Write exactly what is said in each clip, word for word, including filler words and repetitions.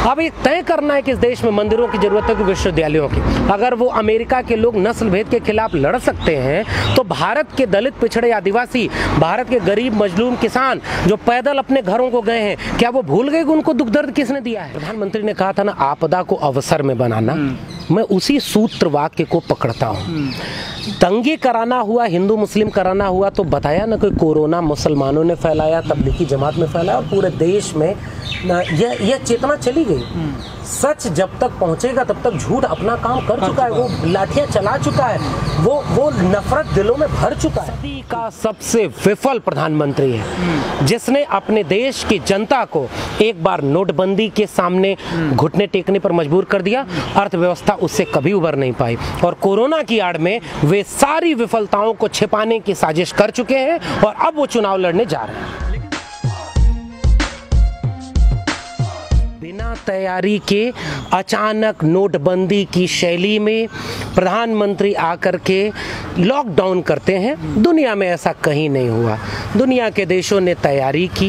अब ये तय करना है कि इस देश में मंदिरों की जरूरत है कि विश्वविद्यालयों की। अगर वो अमेरिका के लोग नस्ल भेद के खिलाफ लड़ सकते हैं तो भारत के दलित, पिछड़े, आदिवासी, भारत के गरीब मजलूम किसान जो पैदल अपने घरों को गए हैं, क्या वो भूल गए कि उनको दुख दर्द किसने दिया है? प्रधानमंत्री ने कहा था ना, आपदा को अवसर में बनाना, मैं उसी सूत्र वाक्य को पकड़ता हूँ। दंगे कराना हुआ, हिंदू मुस्लिम कराना हुआ तो बताया ना, कोई कोरोना मुसलमानों ने फैलाया, तबलीगी जमात में फैलाया, और पूरे देश में यह यह चेतना चली गई। सच जब तक पहुंचेगा तब तक झूठ अपना काम कर चुका है, वो लाठियां चला चुका है, वो वो नफरत दिलों में भर चुका है। सदी का सबसे विफल प्रधानमंत्री है जिसने अपने देश की जनता को एक बार नोटबंदी के सामने घुटने टेकने पर मजबूर कर दिया। अर्थव्यवस्था उससे कभी उबर नहीं पाई, और कोरोना की आड़ में वे सारी विफलताओं को छिपाने की साजिश कर चुके हैं और अब वो चुनाव लड़ने जा रहे हैं। बिना तैयारी के अचानक नोटबंदी की शैली में प्रधानमंत्री आकर के लॉकडाउन करते हैं। दुनिया में ऐसा कहीं नहीं हुआ। दुनिया के देशों ने तैयारी की,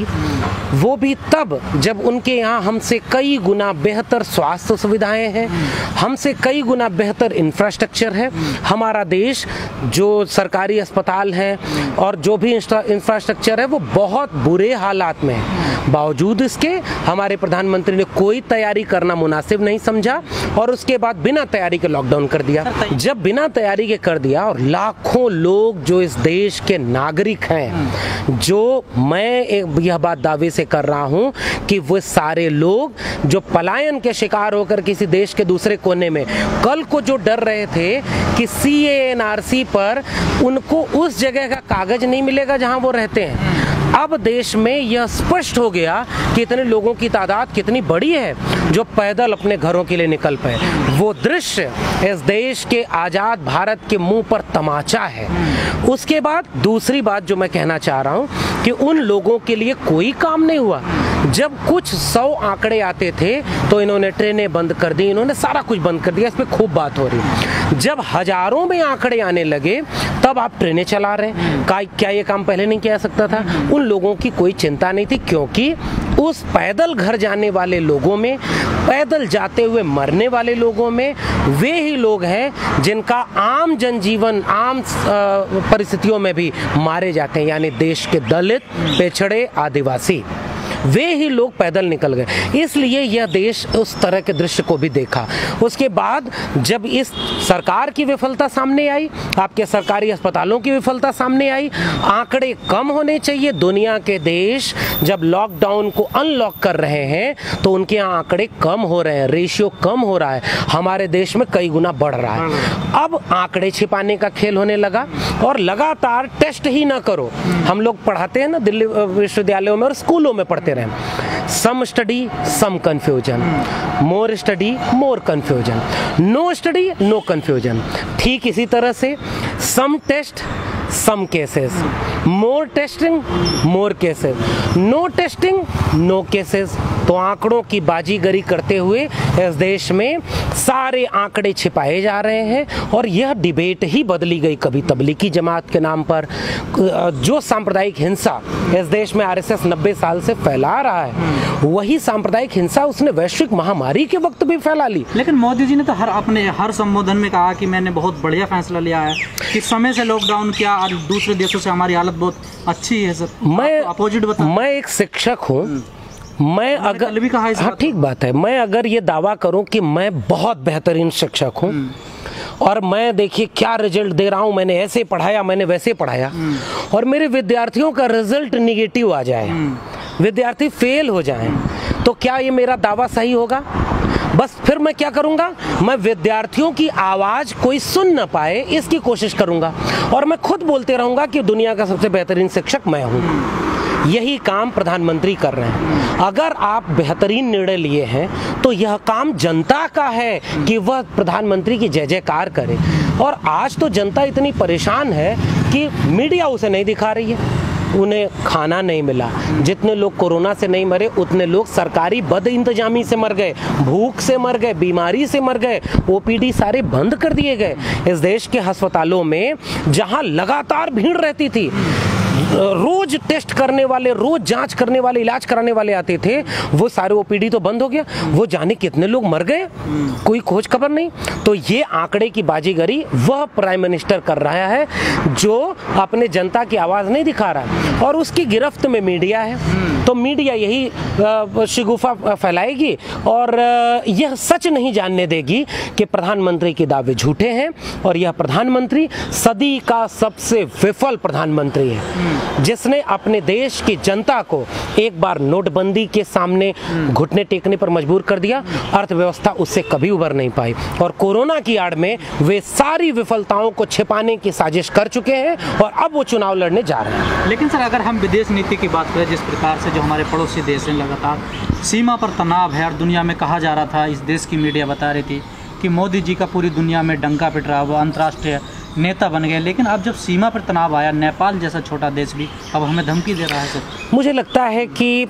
वो भी तब जब उनके यहाँ हमसे कई गुना बेहतर स्वास्थ्य सुविधाएं हैं, हमसे कई गुना बेहतर इंफ्रास्ट्रक्चर है। हमारा देश जो सरकारी अस्पताल हैं और जो भी इंफ्रास्ट्रक्चर है वो बहुत बुरे हालात में है। बावजूद इसके हमारे प्रधानमंत्री ने कोई तैयारी करना मुनासिब नहीं समझा और उसके बाद बिना तैयारी के लॉकडाउन कर दिया। जब बिना तैयारी के कर दिया और लाखों लोग जो इस देश के नागरिक हैं, जो मैं एक यह बात दावे से कर रहा हूं कि वो सारे लोग जो पलायन के शिकार होकर किसी देश के दूसरे कोने में कल को जो डर रहे थे कि सी ए एन आर सी पर उनको उस जगह का कागज नहीं मिलेगा जहां वो रहते हैं, अब देश में यह स्पष्ट हो गया कि इतने लोगों की तादाद कितनी बड़ी है जो पैदल अपने घरों के लिए निकल पाए। वो दृश्य इस देश के आज़ाद भारत के मुंह पर तमाचा है। उसके बाद दूसरी बात जो मैं कहना चाह रहा हूं कि उन लोगों के लिए कोई काम नहीं हुआ। जब कुछ सौ आंकड़े आते थे तो इन्होंने ट्रेनें बंद कर दी, इन्होंने सारा कुछ बंद कर दिया, इस पर खूब बात हो रही। जब हजारों में आंकड़े आने लगे तब आप ट्रेनें चला रहे हैं। क्या ये काम पहले नहीं किया सकता था? उन लोगों की कोई चिंता नहीं थी, क्योंकि उस पैदल घर जाने वाले लोगों में, पैदल जाते हुए मरने वाले लोगों में वे ही लोग हैं जिनका आम जनजीवन, आम परिस्थितियों में भी मारे जाते हैं, यानी देश के दलित, पिछड़े, आदिवासी, वे ही लोग पैदल निकल गए। इसलिए यह देश उस तरह के दृश्य को भी देखा। उसके बाद जब इस सरकार की विफलता सामने आई, आपके सरकारी अस्पतालों की विफलता सामने आई, आंकड़े कम होने चाहिए। दुनिया के देश जब लॉकडाउन को अनलॉक कर रहे हैं तो उनके यहाँ आंकड़े कम हो रहे हैं, रेशियो कम हो रहा है, हमारे देश में कई गुना बढ़ रहा है। अब आंकड़े छिपाने का खेल होने लगा और लगातार टेस्ट ही ना करो। हम लोग पढ़ाते हैं ना दिल्ली विश्वविद्यालयों में और स्कूलों में पढ़ते रहे, some study some confusion, more study more confusion, no study no confusion. ठीक इसी तरह से some test some cases, more testing more cases, no testing no cases. तो आंकड़ों की बाजीगरी करते हुए इस देश में सारे आंकड़े छिपाए जा रहे हैं और यह डिबेट ही बदली गई। कभी तबलीगी जमात के नाम पर जो सांप्रदायिक हिंसा इस देश में आर एस एस नब्बे साल से फैला रहा है, वही सांप्रदायिक हिंसा उसने वैश्विक महामारी के वक्त भी फैला ली। लेकिन मोदी जी ने तो हर अपने हर संबोधन में कहा कि मैंने बहुत बढ़िया फैसला लिया है, कि समय से लॉकडाउन किया और दूसरे देशों से हमारी हालत बहुत अच्छी है। सर मैं अपोजिट बता, मैं एक शिक्षक हूँ, मैं अगर भी कहा, हाँ ठीक बात है, मैं अगर ये दावा करूं कि मैं बहुत बेहतरीन शिक्षक हूं और मैं देखिए क्या रिजल्ट दे रहा हूं, मैंने ऐसे पढ़ाया, मैंने वैसे पढ़ाया, और मेरे विद्यार्थियों का रिजल्ट निगेटिव आ जाए, विद्यार्थी फेल हो जाएं, तो क्या ये मेरा दावा सही होगा? बस फिर मैं क्या करूंगा, मैं विद्यार्थियों की आवाज कोई सुन न पाए इसकी कोशिश करूंगा और मैं खुद बोलते रहूंगा कि दुनिया का सबसे बेहतरीन शिक्षक मैं हूं। यही काम प्रधानमंत्री कर रहे हैं। अगर आप बेहतरीन निर्णय लिए हैं तो यह काम जनता का है कि वह प्रधानमंत्री की जय जयकार करे। और आज तो जनता इतनी परेशान है कि मीडिया उसे नहीं दिखा रही है, उन्हें खाना नहीं मिला। जितने लोग कोरोना से नहीं मरे उतने लोग सरकारी बद इंतजामी से मर गए, भूख से मर गए, बीमारी से मर गए, ओ पी डी सारे बंद कर दिए गए। इस देश के अस्पतालों में जहां लगातार भीड़ रहती थी, रोज टेस्ट करने वाले, रोज जांच करने वाले, इलाज कराने वाले आते थे, वो सारे ओपीडी तो बंद हो गया। वो जाने कितने लोग मर गए, कोई खोज खबर नहीं। तो ये आंकड़े की बाजीगरी वह प्राइम मिनिस्टर कर रहा है जो अपने जनता की आवाज नहीं दिखा रहा है, और उसकी गिरफ्त में मीडिया है। तो मीडिया यही शिगुफा फैलाएगी और यह सच नहीं जानने देगी कि प्रधानमंत्री के दावे झूठे हैं, और यह प्रधानमंत्री सदी का सबसे विफल प्रधानमंत्री है, जिसने अपने देश की जनता को एक बार नोटबंदी के सामने घुटने टेकने पर मजबूर कर दिया। अर्थव्यवस्था उससे कभी उबर नहीं पाई, और कोरोना की आड़ में वे सारी विफलताओं को छिपाने की साजिश कर चुके हैं, और अब वो चुनाव लड़ने जा रहे हैं। लेकिन सर, अगर हम विदेश नीति की बात करें, जिस प्रकार से जो हमारे पड़ोसी देश हैं लगातार सीमा पर तनाव है, और दुनिया में कहा जा रहा था, इस देश की मीडिया बता रही थी कि मोदी जी का पूरी दुनिया में डंका पिट रहा, वो अंतर्राष्ट्रीय नेता बन गए। लेकिन अब जब सीमा पर तनाव आया, नेपाल जैसा छोटा देश भी अब हमें धमकी दे रहा है सर। मुझे लगता है कि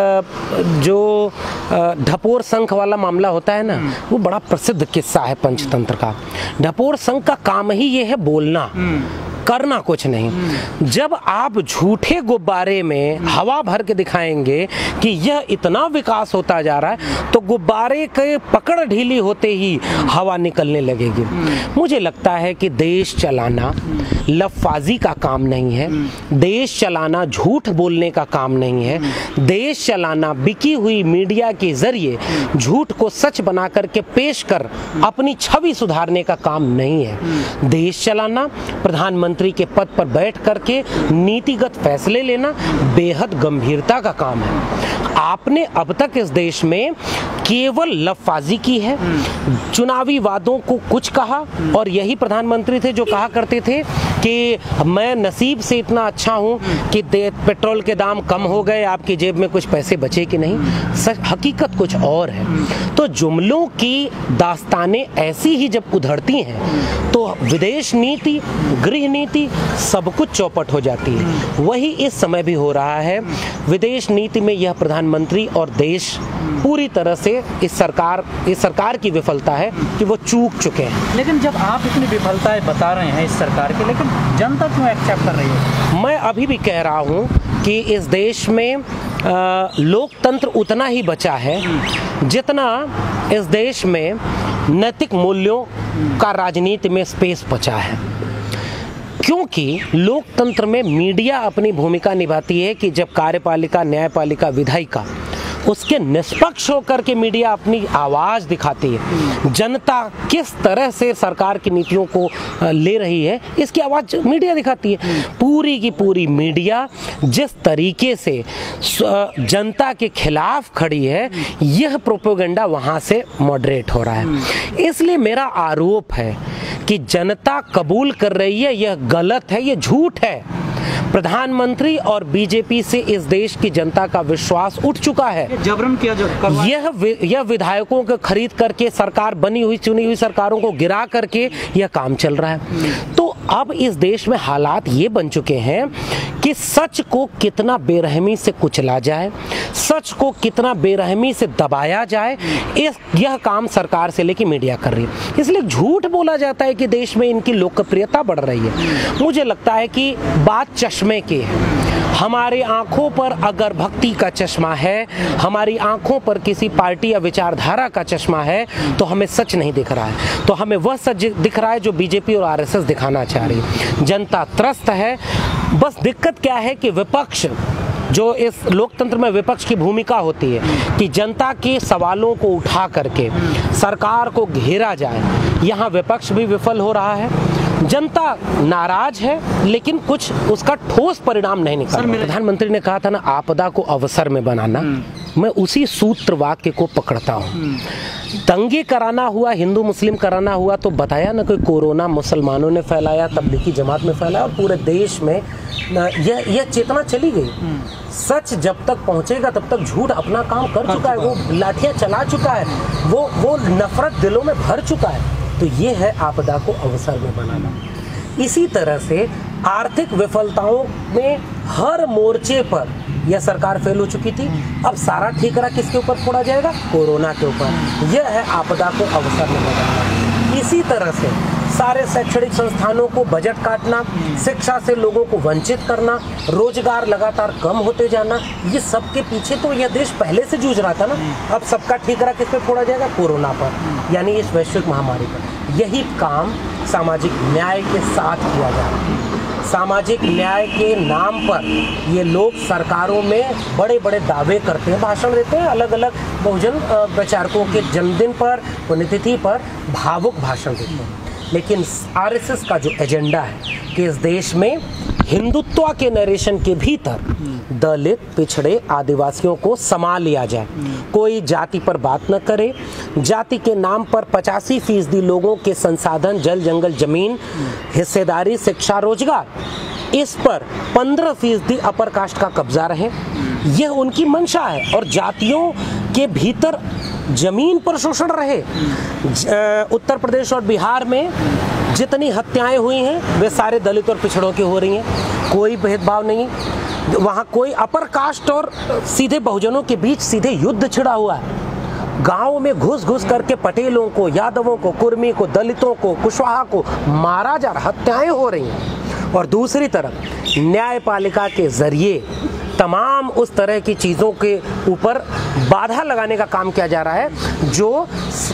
जो ढपोर संख वाला मामला होता है ना, वो बड़ा प्रसिद्ध किस्सा है पंचतंत्र का। ढपोर संख का काम ही ये है बोलना, करना कुछ नहीं। जब आप झूठे गुब्बारे में हवा भर के दिखाएंगे कि यह इतना विकास होता जा रहा है, तो गुब्बारे के पकड़ ढीली होते ही हवा निकलने लगेगी। मुझे लगता है कि देश चलाना लफाजी का काम नहीं है, देश चलाना झूठ बोलने का काम नहीं है, देश चलाना बिकी हुई मीडिया के जरिए झूठ को सच बना करके पेश कर अपनी छवि सुधारने का काम नहीं है। देश चलाना, प्रधानमंत्री के पद पर बैठ करके नीतिगत फैसले लेना बेहद गंभीरता का काम है। आपने अब तक इस देश में केवल लफाजी की है, चुनावी वादों को कुछ कहा, और यही प्रधानमंत्री थे जो कहा करते थे कि मैं नसीब से इतना अच्छा हूं कि पेट्रोल के दाम कम हो गए, आपकी जेब में कुछ पैसे बचे कि नहीं। सच हकीकत कुछ और है। तो जुमलों की दास्तानें ऐसी ही जब उधरती हैं तो विदेश नीति, गृह नीति सब कुछ चौपट हो जाती है। वही इस समय भी हो रहा है। विदेश नीति में यह प्रधानमंत्री और देश पूरी तरह से इस सरकार इस सरकार की विफलता है कि वो चूक चुके हैं। लेकिन जब आप इतनी विफलताएं बता रहे हैं इस सरकार की, लेकिन जनता क्यों एक्सेप्ट कर रही है? मैं अभी भी कह रहा हूँ कि इस देश में आ, लोकतंत्र उतना ही बचा है जितना इस देश में नैतिक मूल्यों का राजनीति में स्पेस बचा है। क्योंकि लोकतंत्र में मीडिया अपनी भूमिका निभाती है कि जब कार्यपालिका, न्यायपालिका, विधायिका उसके निष्पक्ष होकर के मीडिया अपनी आवाज दिखाती है, जनता किस तरह से सरकार की नीतियों को ले रही है इसकी आवाज मीडिया दिखाती है। पूरी की पूरी मीडिया जिस तरीके से जनता के खिलाफ खड़ी है, यह प्रोपेगेंडा वहां से मॉडरेट हो रहा है। इसलिए मेरा आरोप है कि जनता कबूल कर रही है, यह गलत है, यह झूठ है। प्रधानमंत्री और बीजेपी से इस देश की जनता का विश्वास उठ चुका है। जबरन किया जो यह यह विधायकों को खरीद करके, सरकार बनी हुई चुनी हुई सरकारों को गिरा करके यह काम चल रहा है। तो अब इस देश में हालात ये बन चुके हैं कि सच को कितना बेरहमी से कुचला जाए, सच को कितना बेरहमी से दबाया जाए, इस यह काम सरकार से लेकर मीडिया कर रही है। इसलिए झूठ बोला जाता है कि देश में इनकी लोकप्रियता बढ़ रही है। मुझे लगता है कि बात चश्मे की है। हमारे आंखों पर अगर भक्ति का चश्मा है, हमारी आंखों पर किसी पार्टी या विचारधारा का चश्मा है, तो हमें सच नहीं दिख रहा है। तो हमें वह सच दिख रहा है जो बीजेपी और आरएसएस दिखाना चाह रही है। जनता त्रस्त है। बस दिक्कत क्या है कि विपक्ष, जो इस लोकतंत्र में विपक्ष की भूमिका होती है कि जनता के सवालों को उठा करके सरकार को घेरा जाए, यहाँ विपक्ष भी विफल हो रहा है। जनता नाराज है, लेकिन कुछ उसका ठोस परिणाम नहीं निकला। प्रधानमंत्री ने कहा था ना, आपदा को अवसर में बनाना, मैं उसी सूत्र वाक्य को पकड़ता हूँ। दंगे कराना हुआ, हिंदू मुस्लिम कराना हुआ, तो बताया ना, कोई कोरोना मुसलमानों ने फैलाया, तबलीगी जमात में फैलाया, और पूरे देश में यह यह चेतना चली गई। सच जब तक पहुंचेगा तब तक झूठ अपना काम कर चुका है, वो लाठियां चला चुका है, वो वो नफरत दिलों में भर चुका है। तो ये है आपदा को अवसर में बनाना। इसी तरह से आर्थिक विफलताओं में हर मोर्चे पर यह सरकार फेल हो चुकी थी। अब सारा ठीकरा किसके ऊपर फोड़ा जाएगा? कोरोना के ऊपर। यह है आपदा को अवसर में बनाना। इसी तरह से सारे शैक्षणिक संस्थानों को बजट काटना, शिक्षा से लोगों को वंचित करना, रोजगार लगातार कम होते जाना, ये सब के पीछे तो यह देश पहले से जूझ रहा था ना। अब सबका ठीकरा किस पे फोड़ा जाएगा? कोरोना पर, यानी इस वैश्विक महामारी पर। यही काम सामाजिक न्याय के साथ किया जा रहा है। सामाजिक न्याय के नाम पर ये लोग सरकारों में बड़े बड़े दावे करते हैं, भाषण देते हैं, अलग अलग बहुजन प्रचारकों के जन्मदिन पर, पुण्यतिथि पर भावुक भाषण देते हैं। लेकिन आरएसएस का जो एजेंडा है कि इस देश में हिंदुत्व के नरेशन के भीतर दलित, पिछड़े, आदिवासियों को समा लिया जाए, कोई जाति पर बात न करे, जाति के नाम पर पचासी फीसदी लोगों के संसाधन, जल जंगल जमीन, हिस्सेदारी, शिक्षा, रोजगार, इस पर पंद्रह फीसदी अपर कास्ट का कब्जा रहे, यह उनकी मंशा है। और जातियों के भीतर जमीन पर शोषण रहे। उत्तर प्रदेश और बिहार में जितनी हत्याएं हुई हैं वे सारे दलित और पिछड़ों की हो रही हैं, कोई भेदभाव नहीं। वहाँ कोई अपर कास्ट और सीधे बहुजनों के बीच सीधे युद्ध छिड़ा हुआ है। गाँव में घुस घुस करके पटेलों को, यादवों को, कुर्मी को, दलितों को, कुशवाहा को मारा जा रहा, हत्याएं हो रही हैं। और दूसरी तरफ न्यायपालिका के जरिए तमाम उस तरह की चीज़ों के ऊपर बाधा लगाने का काम किया जा रहा है जो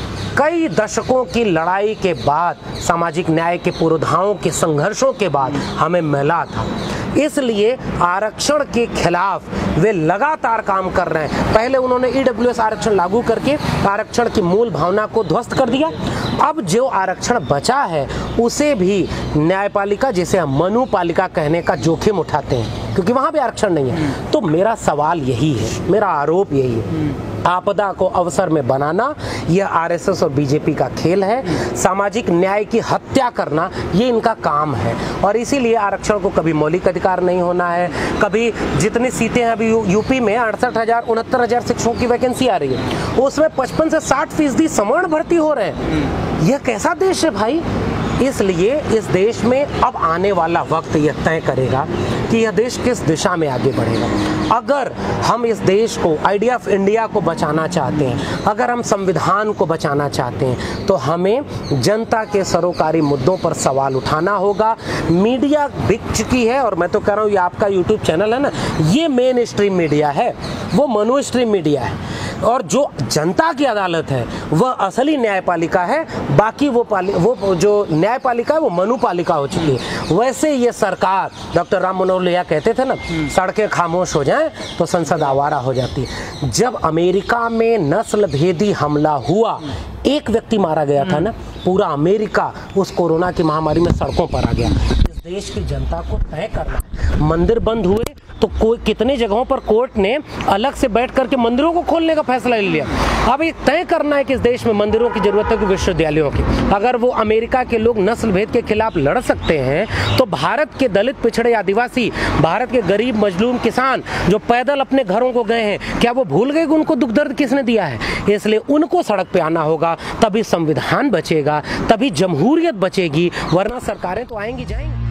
कई दशकों की लड़ाई के बाद, सामाजिक न्याय के पुरोधाओं के संघर्षों के बाद हमें मिला था। इसलिए आरक्षण के खिलाफ वे लगातार काम कर रहे हैं। पहले उन्होंने ईडब्ल्यूएस आरक्षण लागू करके आरक्षण की मूल भावना को ध्वस्त कर दिया। अब जो आरक्षण बचा है उसे भी न्यायपालिका, जिसे हम मनुपालिका कहने का जोखिम उठाते हैं, क्योंकि वहाँ भी आरक्षण नहीं है। तो मेरा सवाल यही है, मेरा आरोप यही है, आपदा को अवसर में बनाना यह आरएसएस और बीजेपी का खेल है। सामाजिक न्याय की हत्या करना ये इनका काम है। और इसीलिए आरक्षण को कभी मौलिक अधिकार नहीं होना है, कभी जितनी सीटें अभी यू, यूपी में अड़सठ हजार उनहत्तर हजार शिक्षकों की वैकेंसी आ रही है, उसमें पचपन से साठ फीसदी सवर्ण भर्ती हो रहे हैं। यह कैसा देश है भाई? इसलिए इस देश में अब आने वाला वक्त यह तय करेगा कि यह देश किस दिशा में आगे बढ़ेगा। अगर हम इस देश को, आइडिया ऑफ इंडिया को बचाना चाहते हैं, अगर हम संविधान को बचाना चाहते हैं, तो हमें जनता के सरोकारी मुद्दों पर सवाल उठाना होगा। मीडिया बिक चुकी है, और मैं तो कह रहा हूँ ये आपका यूट्यूब चैनल है ना, ये मेन स्ट्रीम मीडिया है, वो मनु स्ट्रीम मीडिया है। और जो जनता की अदालत है वह असली न्यायपालिका है, बाकी वो पालि वो जो न्यायपालिका है वो मनुपालिका हो चुकी है। वैसे ये सरकार, डॉक्टर राम मनोहर लोहिया कहते थे ना, सड़कें खामोश हो जाएं तो संसद आवारा हो जाती है। जब अमेरिका में नस्ल भेदी हमला हुआ, एक व्यक्ति मारा गया था ना, पूरा अमेरिका उस कोरोना की महामारी में सड़कों पर आ गया। इस देश की जनता को तय करना, मंदिर बंद हुए तो कोई कितने जगहों पर कोर्ट ने अलग से बैठ करके मंदिरों को खोलने का फैसला ले लिया। अब ये तय करना है कि इस देश में मंदिरों की जरूरत है कि विश्वविद्यालयों की। अगर वो अमेरिका के लोग नस्ल भेद के खिलाफ लड़ सकते हैं, तो भारत के दलित, पिछड़े, आदिवासी, भारत के गरीब मजलूम किसान जो पैदल अपने घरों को गए हैं, क्या वो भूल गए कि उनको दुख दर्द किसने दिया है? इसलिए उनको सड़क पे आना होगा, तभी संविधान बचेगा, तभी जमहूरियत बचेगी, वरना सरकारें तो आएंगी जाएंगी।